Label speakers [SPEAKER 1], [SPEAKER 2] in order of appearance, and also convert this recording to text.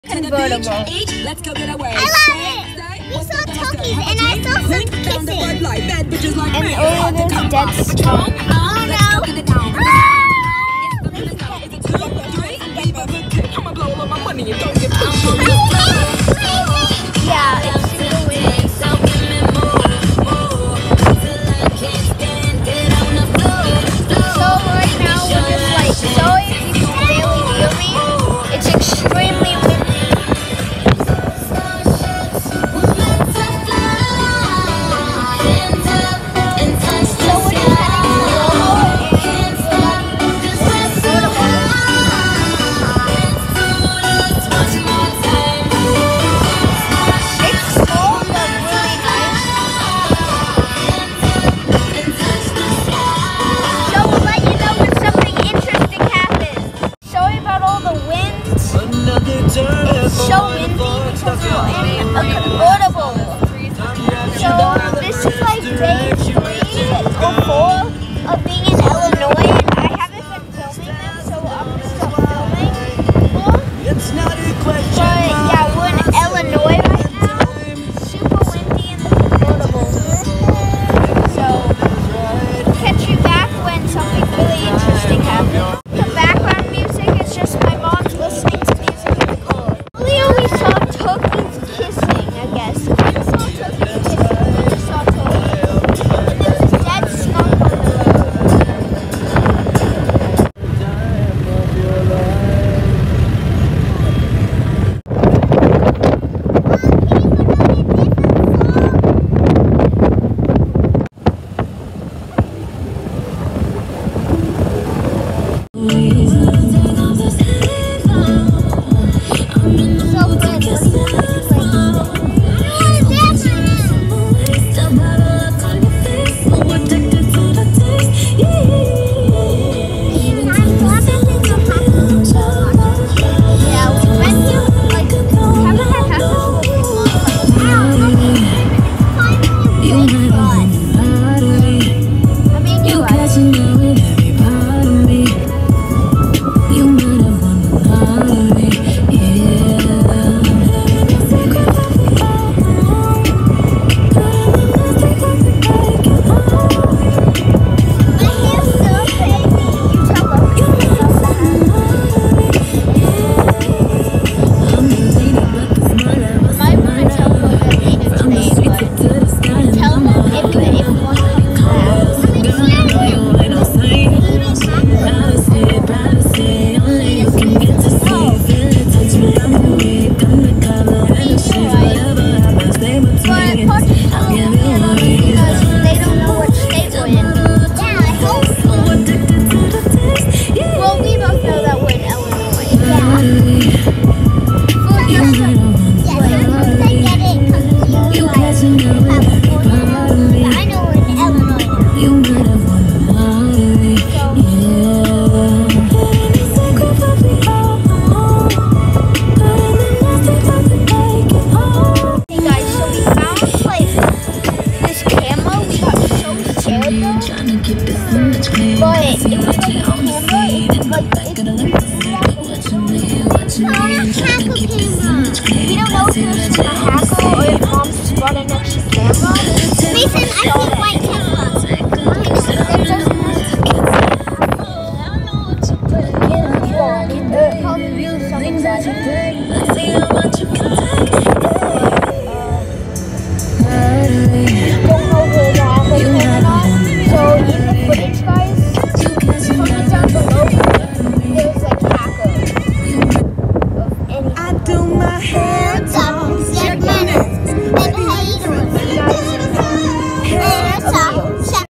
[SPEAKER 1] Convertible.
[SPEAKER 2] Let's go get away.
[SPEAKER 3] I love it. We saw turkeys and I saw some kissing.
[SPEAKER 1] And earlier there's a dead skunk.
[SPEAKER 3] Oh no.
[SPEAKER 1] Yeah, it's super windy. So right now we're just like, so if you can barely hear me, it's extremely windy. So we're just heading to Lomo and it's cold but really nice. So we'll let you know when something interesting happens. Sorry about all the winds. It's so windy because we're in a convertible.